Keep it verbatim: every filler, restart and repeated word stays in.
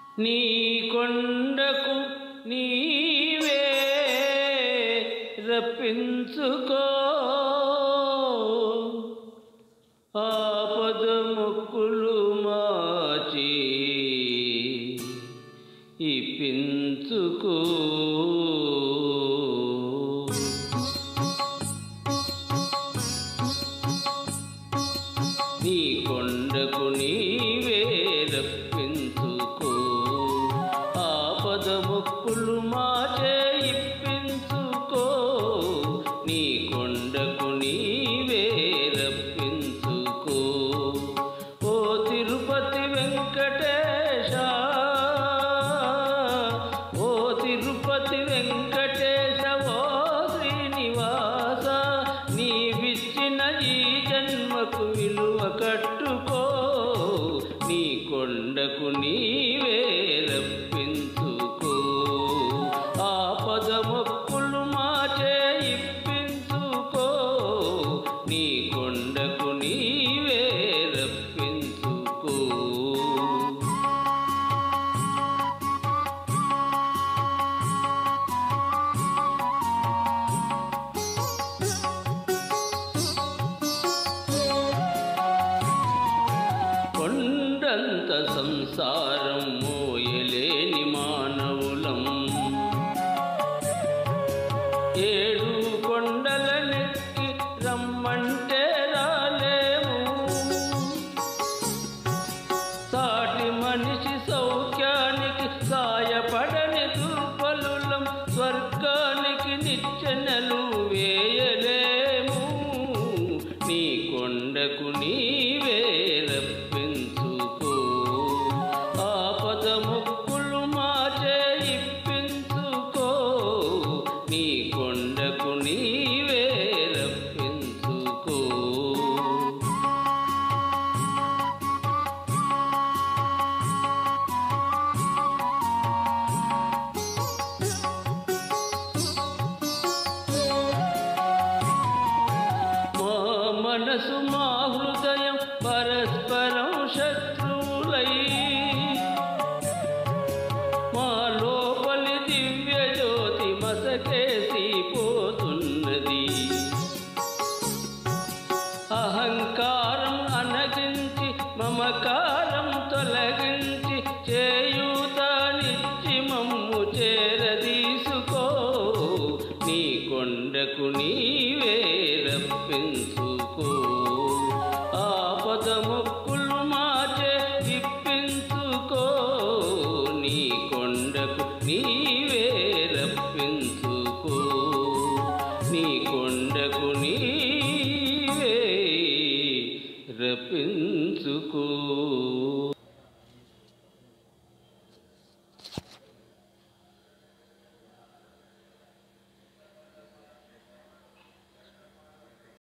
నీ కొండకు నీవే రప్పించుకో ఆపద మొక్కులు మాచి ఇప్పించుకో నీ కొండకు నీవే రప్పించుకో ఆపద మొక్కులు మాచే ఇప్పించుకో నీ కొండకు నీవే రప్పించుకో ఓ తిరుపతి వెంకటేశ ఓ తిరుపతి వెంకటేశ ఓ శ్రీనివాస నీవిచ్చిన ఈ జన్మకు విలువ కట్టుకో నీ కొండకు నీవే రప్పించుకో ఆపద మొక్కులు మాచే ఇప్పించుకో నీ కొండకు నీవే రప్పించుకో కొండంత సంసారం మోయలేని మానవులం ఏడు కొండలనెక్కి రమ్మంటే రాలేము సాటి మనిషి సౌఖ్యానికి సాయపడని దుర్బలులం స్వర్గానికి నిచ్చెనలు వేయలేము నీ కొండకు నీవే రప్పించుకో ఆపద మొక్కులు మాచే ఇప్పించుకో నీ కొండకు నీవే రప్పించుకో మా మనసు మా హృదయం పరస్పరం శత్రువులై మా లోపలి దివ్య జ్యోతి మసకేసి పోతున్నది అహంకారం అనగించి మమకారం తొలగించి చేయూతనిచ్చి మమ్ము చేరదీసుకో నీ కొండకు నీవే రప్పించుకో ఆపద మొక్కులు మాచే ఇప్పించుకో నీ కొండకు నీ